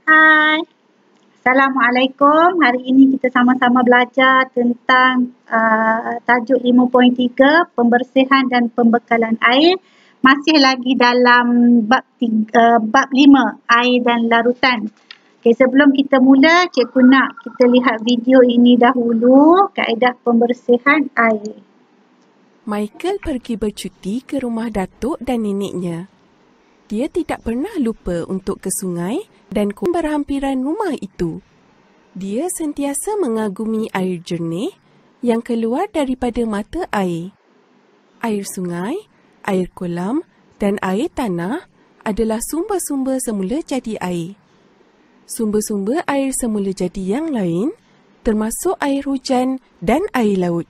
Hai, Assalamualaikum. Hari ini kita sama-sama belajar tentang tajuk 5.3 pembersihan dan pembekalan air. Masih lagi dalam bab 5 air dan larutan. Okay, sebelum kita mula, cikgu nak kita lihat video ini dahulu, kaedah pembersihan air. Michael pergi bercuti ke rumah datuk dan neneknya. Dia tidak pernah lupa untuk ke sungai dan berhampiran rumah itu. Dia sentiasa mengagumi air jernih yang keluar daripada mata air. Air sungai, air kolam dan air tanah adalah sumber-sumber semula jadi air. Sumber-sumber air semula jadi yang lain termasuk air hujan dan air laut.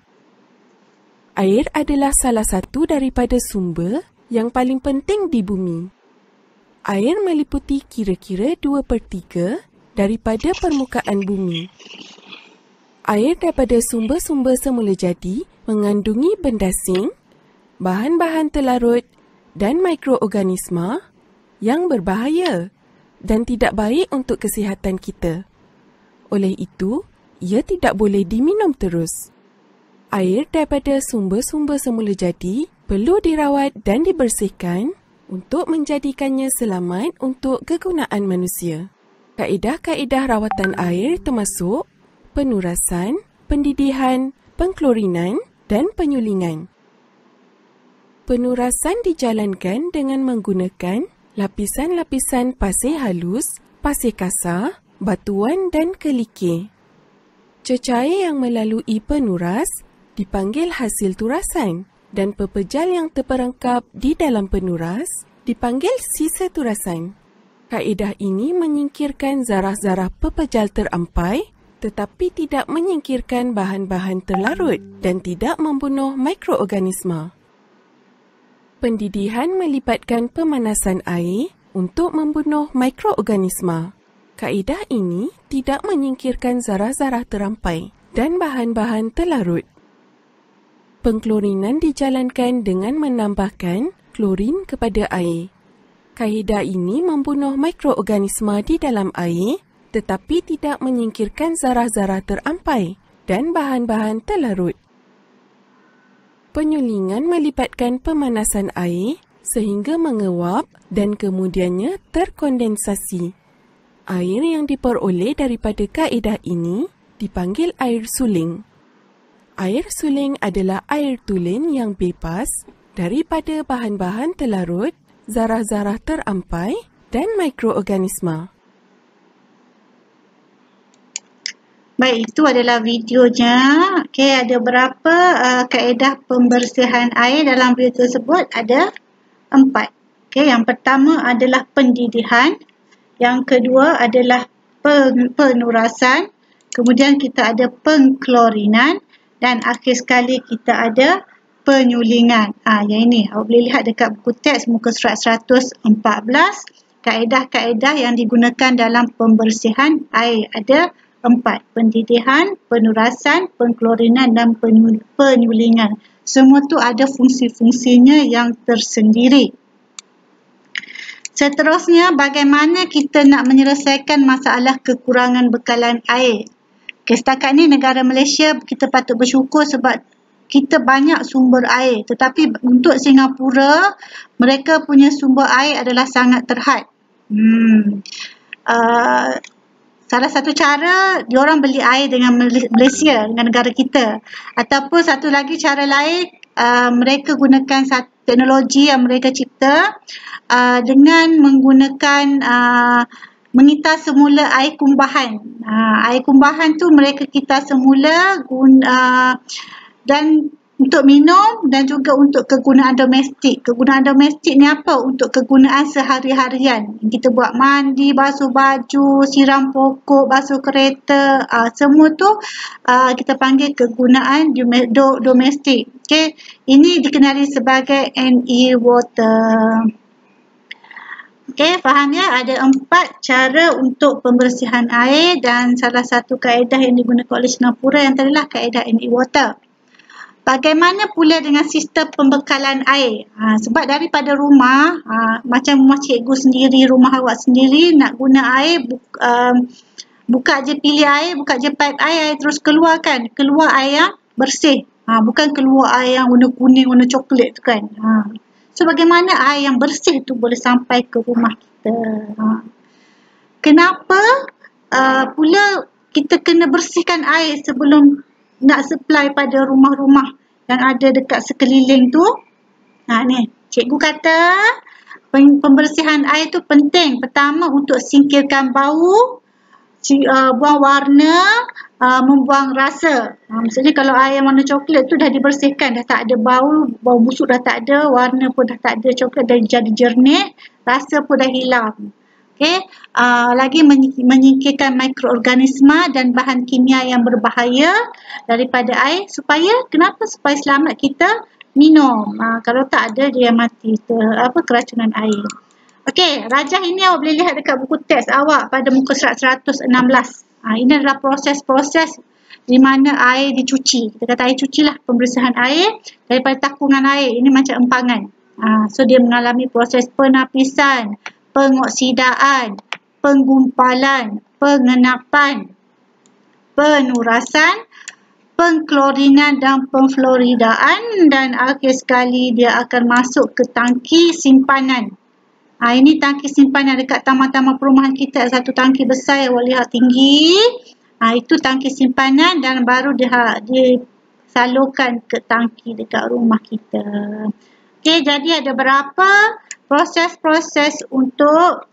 Air adalah salah satu daripada sumber yang paling penting di bumi. Air meliputi kira-kira 2/3 daripada permukaan bumi. Air daripada sumber-sumber semula jadi mengandungi benda asing, bahan-bahan terlarut dan mikroorganisma yang berbahaya dan tidak baik untuk kesihatan kita. Oleh itu, ia tidak boleh diminum terus. Air daripada sumber-sumber semula jadi perlu dirawat dan dibersihkan untuk menjadikannya selamat untuk kegunaan manusia. Kaedah-kaedah rawatan air termasuk penurasan, pendidihan, pengklorinan dan penyulingan. Penurasan dijalankan dengan menggunakan lapisan-lapisan pasir halus, pasir kasar, batuan dan kelikir. Cecair yang melalui penuras dipanggil hasil turasan dan pepejal yang terperangkap di dalam penuras dipanggil sisa turasan. Kaedah ini menyingkirkan zarah-zarah pepejal terampai tetapi tidak menyingkirkan bahan-bahan terlarut dan tidak membunuh mikroorganisma. Pendidihan melibatkan pemanasan air untuk membunuh mikroorganisma. Kaedah ini tidak menyingkirkan zarah-zarah terampai dan bahan-bahan terlarut. Pengklorinan dijalankan dengan menambahkan klorin kepada air. Kaedah ini membunuh mikroorganisma di dalam air tetapi tidak menyingkirkan zarah-zarah terampai dan bahan-bahan terlarut. Penyulingan melibatkan pemanasan air sehingga menguap dan kemudiannya terkondensasi. Air yang diperoleh daripada kaedah ini dipanggil air suling. Air suling adalah air tulen yang bebas daripada bahan-bahan terlarut, zarah-zarah terampai dan mikroorganisma. Baik, itu adalah videonya. Okey, ada berapa kaedah pembersihan air dalam video tersebut? Ada 4. Okey, yang pertama adalah pendidihan, yang kedua adalah penurasan, kemudian kita ada pengklorinan dan akhir sekali kita ada penyulingan. Yang ini awak boleh lihat dekat buku teks muka surat 114, kaedah-kaedah yang digunakan dalam pembersihan air ada 4, pendidihan, penurasan, pengklorinan dan penyulingan. Semua tu ada fungsi-fungsinya yang tersendiri. Seterusnya, bagaimana kita nak menyelesaikan masalah kekurangan bekalan air? Setakat ni negara Malaysia kita patut bersyukur sebab kita banyak sumber air. Tetapi untuk Singapura, mereka punya sumber air adalah sangat terhad. Salah satu cara, diorang beli air dengan Malaysia, dengan negara kita. Ataupun satu lagi cara lain, mereka gunakan teknologi yang mereka cipta dengan menggunakan mengitar semula air kumbahan. Air kumbahan tu mereka kitar semula dan untuk minum dan juga untuk kegunaan domestik. Kegunaan domestik ni apa? Untuk kegunaan sehari-harian. Kita buat mandi, basuh baju, siram pokok, basuh kereta. Semua tu kita panggil kegunaan domestik. Okay? Ini dikenali sebagai NE water. Okey, faham ya? Ada 4 cara untuk pembersihan air dan salah satu kaedah yang digunakan oleh Singapura yang tadilah kaedah NE water. Bagaimana pula dengan sistem pembekalan air? Sebab daripada rumah, macam rumah cikgu sendiri, rumah awak sendiri, nak guna air, buka je pilih air, buka je pipe air terus keluar kan. Keluar air yang bersih. Bukan keluar air yang warna kuning, warna coklat tu kan. So, bagaimana air yang bersih tu boleh sampai ke rumah kita? Kenapa pula kita kena bersihkan air sebelum nak supply pada rumah-rumah yang ada dekat sekeliling tu? Ni, cikgu kata pembersihan air tu penting. Pertama, untuk singkirkan bau, buang warna, membuang rasa. Maksudnya kalau air warna coklat tu dah dibersihkan, dah tak ada bau, bau busuk dah tak ada, warna pun dah tak ada, coklat dah jadi jernih, rasa pun dah hilang. Lagi menyingkirkan mikroorganisma dan bahan kimia yang berbahaya daripada air. Kenapa? Supaya selamat kita minum. Kalau tak ada, dia mati keracunan air. Rajah ini awak boleh lihat dekat buku teks awak pada muka surat 116. Ini adalah proses-proses di mana air dicuci. Kita kata air cuci lah, pembersihan air daripada takungan air. Ini macam empangan. So, dia mengalami proses penapisan, pengoksidaan, penggumpalan, pengenapan, penurasan, pengkloringan dan pemfluoridaan, dan akhir sekali dia akan masuk ke tangki simpanan. Ini tangki simpanan dekat taman-taman perumahan kita, satu tangki besar yang awak lihat tinggi. Itu tangki simpanan dan baru disalurkan ke tangki dekat rumah kita. Jadi ada berapa proses-proses untuk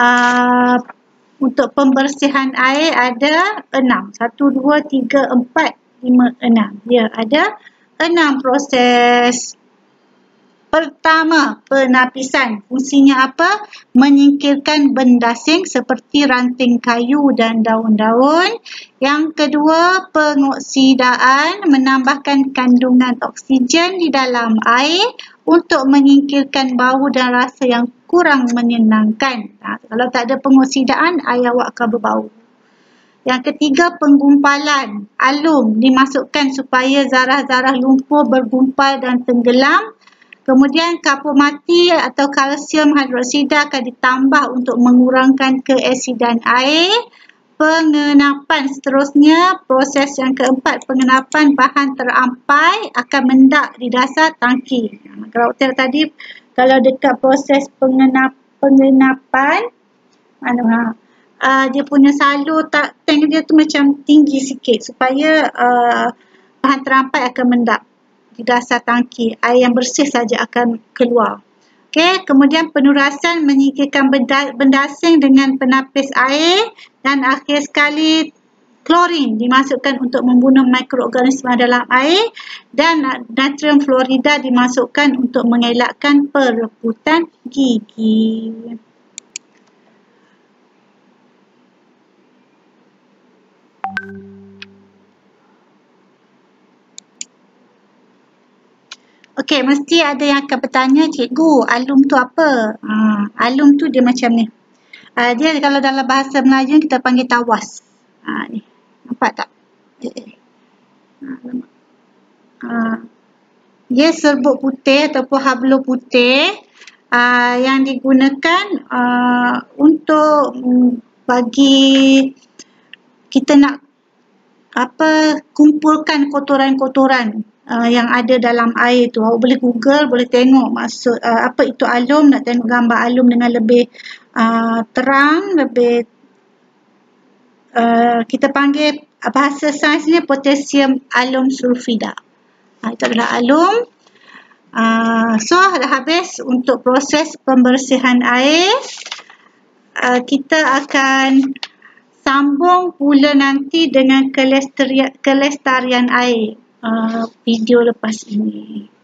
pembersihan air? Ada 6. 1, 2, 3, 4, 5, 6. Ya, ada 6 proses. Pertama, penapisan. Fungsinya apa? Menyingkirkan benda asing seperti ranting kayu dan daun-daun. Yang kedua, pengoksidaan. Menambahkan kandungan oksigen di dalam air untuk menyingkirkan bau dan rasa yang kurang menyenangkan. Kalau tak ada pengoksidaan, air awak akan berbau. Yang ketiga, penggumpalan. Alum dimasukkan supaya zarah-zarah lumpur bergumpal dan tenggelam. Kemudian kapur mati atau kalsium hidroksida akan ditambah untuk mengurangkan keasidan air. Pengenapan seterusnya, proses yang keempat, pengenapan bahan terampai akan mendak di dasar tangki. Kalau tengok tadi, kalau dekat proses pengenapan, dia punya salur tank dia tu macam tinggi sikit supaya bahan terampai akan mendak di dasar tangki. Air yang bersih saja akan keluar. Kemudian penurasan, menyingkirkan benda asing dengan penapis air, dan akhir sekali klorin dimasukkan untuk membunuh mikroorganisma dalam air, dan natrium fluorida dimasukkan untuk mengelakkan perebutan gigi. Mesti ada yang akan bertanya, cikgu, alum tu apa? Alum tu dia macam ni. Dia kalau dalam bahasa Melayu kita panggil tawas. Ni. Nampak tak? Dia serbuk putih ataupun hablu putih yang digunakan untuk bagi kita nak kumpulkan kotoran-kotoran yang ada dalam air tu. Awak boleh Google, boleh tengok maksud apa itu alum, nak tengok gambar alum dengan lebih terang, lebih kita panggil bahasa sainsnya potasium alum sulfida. Itu adalah alum. So, dah habis untuk proses pembersihan air. Kita akan sambung pula nanti dengan kelestarian air. Video lepas ini.